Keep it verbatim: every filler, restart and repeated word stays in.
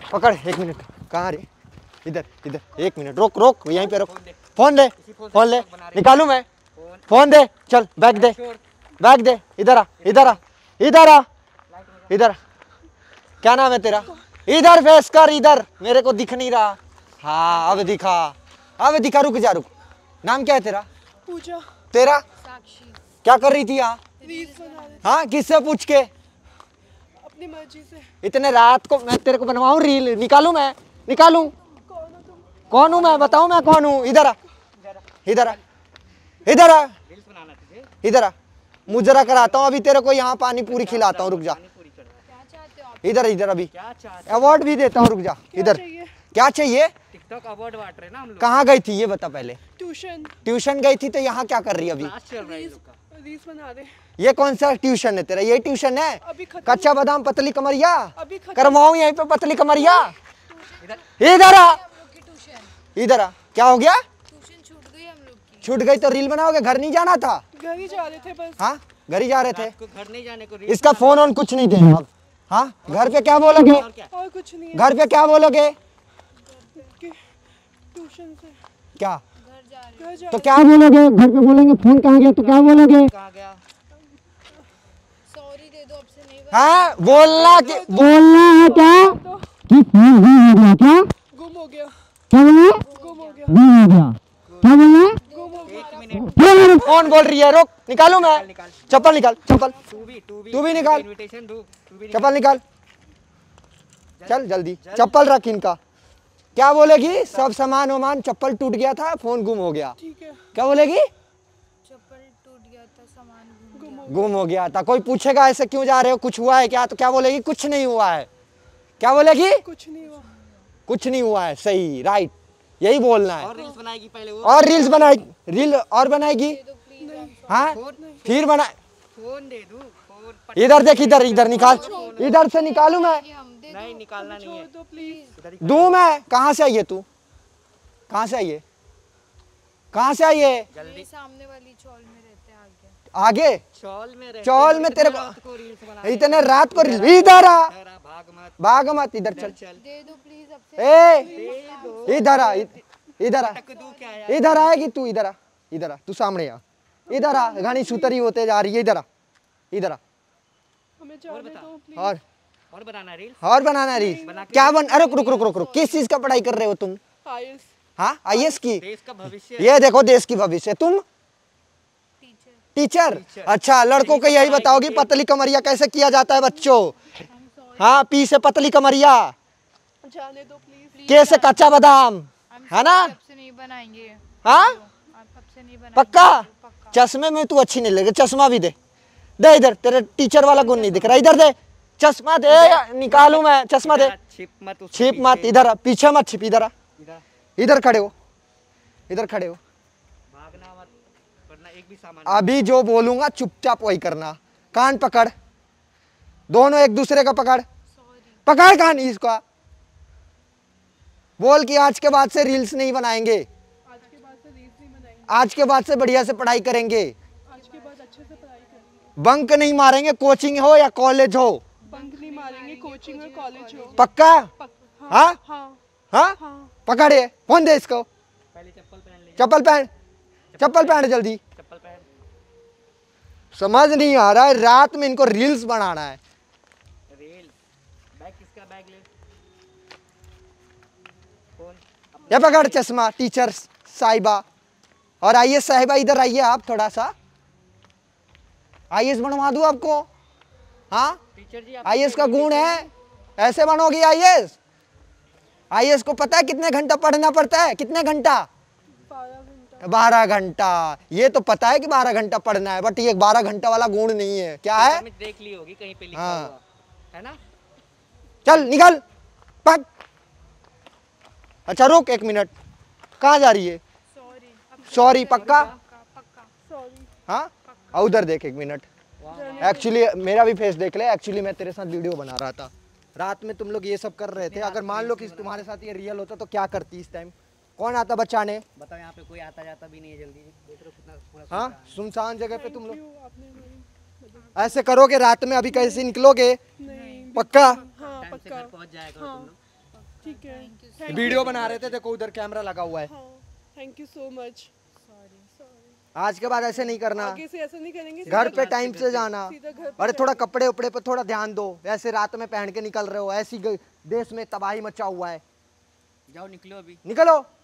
पकड़ एक मिनट, कहाँ रे? इधर इधर, एक मिनट रोक रोक, यहीं पे रोक। फोन दे, फोन ले, निकालू मैं? फोन दे, चल बैग दे, बैग दे, इधर आ, इधर आ, इधर आ, इधर। क्या नाम है तेरा? इधर फेस कर, इधर, मेरे को दिख नहीं रहा। हाँ अब दिखा, अब दिखा, रुक जा रुक। नाम क्या है तेरा? पूजा। तेरा? साक्षी। क्या कर रही थी यहाँ? हाँ किससे पूछ के? अपनी मर्जी से। इतने रात को मैं तेरे को बनवाऊं रील? निकालूं मैं? निकालूं? कौन हो तुम? कौन हूं मैं? बताऊं मैं कौन हूं? इधर आ, इधर आ, इधर आ, इधर आ, मुजरा कराता हूँ अभी तेरे को, यहाँ पानी पूरी खिलाता हूँ, रुक जा। इधर इधर, अभी अवार्ड भी देता हूँ, रुक जा। इधर क्या चाहिए? टिकटॉक अवार्ड बांट रहे ना हम लोग। कहाँ गई थी ये बता पहले? ट्यूशन। ट्यूशन गई थी तो यहाँ क्या कर रही है अभी? रील्स बना रहे। ये कौन सा ट्यूशन है तेरा? ये ट्यूशन है? कच्चा बादाम पतली कमरिया अभी करवाऊं यहीं पे पतली कमरिया। इधर आ, इधर आ, क्या हो गया? ट्यूशन छूट गई हम लोग की। छूट गई तो रील बनाओगे? घर नहीं जाना था? घर ही जा रहे थे बस। हाँ घर ही जा रहे थे। घर नहीं जाने को इसका फोन ऑन कुछ नहीं देना अब। हाँ घर पे क्या बोलोगे? और कुछ नहीं है। घर पे क्या बोलोगे? ट्यूशन से क्या? घर जा रहे हैं। तो क्या बोलोगे? घर पे बोलेंगे फोन कहाँ गया तो क्या बोलोगे? कहाँ गया? सॉरी दे दो, अब से नहीं। हाँ बोलना कि बोलना है क्या? कि फोन गुम हो गया क्या? गुम हो गया। क्या बोला? गुम हो गया। गुम हो गया, क्या बोला? गुम हो गया। एक मिनट। कौन बोल रही है? रोक, निकालू मैं? चप्पल निकाल, चप्पल तू भी तू भी तू भी निकाल, इनविटेशन दो, तू भी चप्पल निकाल, चल जल्दी। चप्पल रख इनका। क्या बोलेगी? सब सामान वामान, चप्पल टूट गया था, फोन गुम हो गया। ठीक है। क्या बोलेगी? चप्पल टूट गया था, सामान गुम हो गुम हो गया था। कोई पूछेगा ऐसे क्यों जा रहे हो, कुछ हुआ है क्या? तो क्या बोलेगी? कुछ नहीं हुआ है। क्या बोलेगी? कुछ नहीं हुआ। कुछ नहीं हुआ है। सही, राइट, यही बोलना है। और रील्स बनाएगी पहले वो। और रील्स बनाएगी, रील और बनाएगी। हाँ फिर बना। फोन दे दूं, फोन। इधर देख, इधर इधर निकाल, इधर से निकालू मैं? नहीं निकालना नहीं है। तो प्लीज दूं मैं? कहाँ से आई है तू? कहाँ से आई है? कहाँ से आई है? जल्दी। सामने वाली चौल में रहते हैं आगे। आगे चौल में रहते चौल हैं, में तेरे इतने रात को रील्स बना इतने रात को इधर आ, भाग मत। भाग मत, इधर चल। दे दो प्लीज, अब से। ए इधर आ, इधर आ, तक दू क्या यार? इधर आएगी तू? इधर आ, इधर आ, तू सामने आ, इधर आ। घनी सुतरी होते जा रही है, इधर आ, इधर आ। हमें जाने दो प्लीज। और और बनाना रील्स। और बनाना रील? क्या बन? अरे रुक रुक रुक रुक, किस चीज का पढ़ाई कर रहे हो तुम? आईएएस। हाँ आई ए एस की? देश का भविष्य। ये देखो देश की भविष्य। तुम टीचर? अच्छा, लड़कों को यही बताओगी पतली कमरिया कैसे किया जाता है बच्चों? हाँ पी से पतली कमरिया, जाने दो प्लीज। के से कच्चा बादाम, है ना? अब से नहीं बनाएंगे। हाँ अब से नहीं बनाएंगे। पक्का? चश्मे में तू अच्छी नहीं लगे, चश्मा भी दे, दे इधर। तेरे टीचर वाला गुण नहीं दिख रहा, इधर दे चश्मा, दे निकालू मैं चश्मा, दे। छिप मत, उसके छिप मत, पीछे। इधर आ, पीछे मत छिप, इधर आ, इधर इधर खड़े हो, इधर खड़े हो। भागना मत, वरना एक भी सामान। अभी जो बोलूंगा चुपचाप वही करना। कान पकड़, दोनों एक दूसरे का पकड़, पकड़ कान इसका। बोल कि आज के बाद से रील्स नहीं बनाएंगे, आज के बाद से रील्स नहीं बनाएंगे। आज के बाद से बढ़िया से पढ़ाई करेंगे, आज के बाद अच्छे से पढ़ाई करेंगे। बंक नहीं मारेंगे, कोचिंग हो या कॉलेज हो। बंक नहीं मारेंगे, कोचिंग और कॉलेज हो। पक्का? पक, हाँ, हाँ हाँ, हाँ हाँ। पकड़े, फोन दे इसको, पहले चप्पल पहन ले। चप्पल पहन, चप्पल पहन जल्दी। चप्पल पहन। समझ नहीं आ रहा है, रात में इनको रील्स बनाना है। रील बैग किसका? बैग ले। फोन ये पकड़ चश्मा, टीचर साहिबा। और आई ए एस साहिबा इधर आइए आप, थोड़ा सा आई ए एस बनवा दूं आपको? हाँ teacher ji I A S का गुण है, ऐसे बनोगी आई A S? I A S को पता है कितने घंटा पढ़ना पड़ता है? कितने घंटा? बारह घंटा। बारह घंटा। ये तो पता है कि बारह घंटा पढ़ना है, बट ये बारह घंटा वाला गुण नहीं है। क्या है? देख ली होगी कहीं पे लिखा हाँ। हुआ, है ना? चल निकल, पक। अच्छा रुक एक मिनट, कहाँ जा रही है? सॉरी। सॉरी पक्का? पक्का सॉरी। हाँ और उधर देख एक मिनट, एक्चुअली मेरा भी फेस देख ले। एक्चुअली मैं तेरे साथ वीडियो बना रहा था, रात में तुम लोग ये सब कर रहे थे। अगर मान लो कि तुम्हारे साथ ये रियल होता तो क्या करती इस टाइम? कौन आता बचाने? बताओ, यहाँ पे कोई आता जाता भी नहीं है जल्दी। देख रहे हो कितना पूरा हाँ सुनसान जगह पे तुम लोग आपने मेरी ऐसे करोगे रात में? अभी कैसे निकलोगे? नहीं। पक्का? हाँ टाइम से पक्का। घर पहुँच जाएगा तुम लोग। ठीक है थैंक यू थैंक वीडियो बना रहे थे, देखो उधर कैमरा लगा हुआ है। हाँ thank you so much. Sorry sorry आज के बाद ऐसे नहीं करना, आगे से ऐसा नहीं करेंगे। घर पे टाइम से जाना। सीधा घर पे अरे थोड़ा कपड़े उपड़े पे थोड़ा ध्यान दो, ऐसे रात में पहन के निकल रहे हो, ऐसी ग- देश में तबाही मचा हुआ है। जाओ निकलो अभी। निकलो।